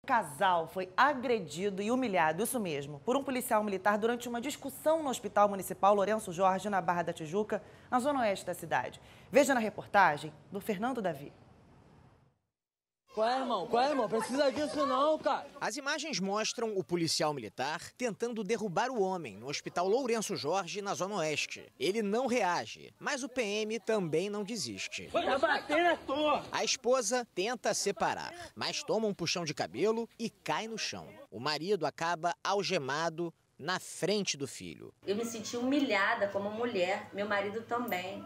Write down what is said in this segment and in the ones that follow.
casal foi agredido e humilhado, isso mesmo, por um policial militar durante uma discussão no Hospital Municipal Lourenço Jorge, na Barra da Tijuca, na zona oeste da cidade. Veja na reportagem do Fernando Davi. Qual é, irmão? Qual é, irmão? Precisa disso não, cara. As imagens mostram o policial militar tentando derrubar o homem no Hospital Lourenço Jorge, na Zona Oeste. Ele não reage, mas o PM também não desiste. Tá batendo a torre. A esposa tenta separar, mas toma um puxão de cabelo e cai no chão. O marido acaba algemado na frente do filho. Eu me senti humilhada como mulher, meu marido também.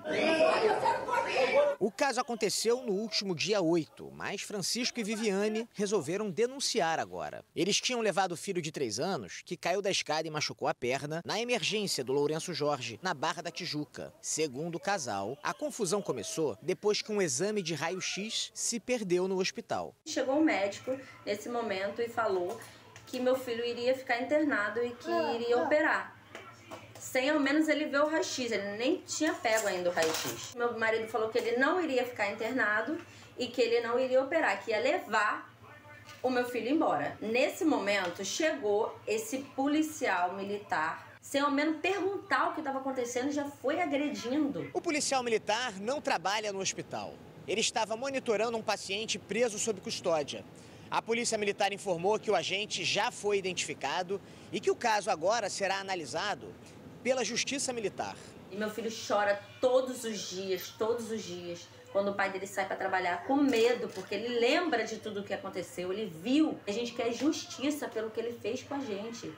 O caso aconteceu no último dia 8, mas Francisco e Viviane resolveram denunciar agora. Eles tinham levado o filho de 3 anos, que caiu da escada e machucou a perna, na emergência do Lourenço Jorge, na Barra da Tijuca. Segundo o casal, a confusão começou depois que um exame de raio-x se perdeu no hospital. Chegou um médico nesse momento e falou que meu filho iria ficar internado e que iria operar. Sem ao menos ele ver o raio-x, ele nem tinha pego ainda o raio-x. Meu marido falou que ele não iria ficar internado e que ele não iria operar, que ia levar o meu filho embora. Nesse momento, chegou esse policial militar, sem ao menos perguntar o que estava acontecendo, já foi agredindo. O policial militar não trabalha no hospital. Ele estava monitorando um paciente preso sob custódia. A Polícia Militar informou que o agente já foi identificado e que o caso agora será analisado pela Justiça Militar. E meu filho chora todos os dias, quando o pai dele sai para trabalhar com medo, porque ele lembra de tudo o que aconteceu, ele viu. A gente quer justiça pelo que ele fez com a gente.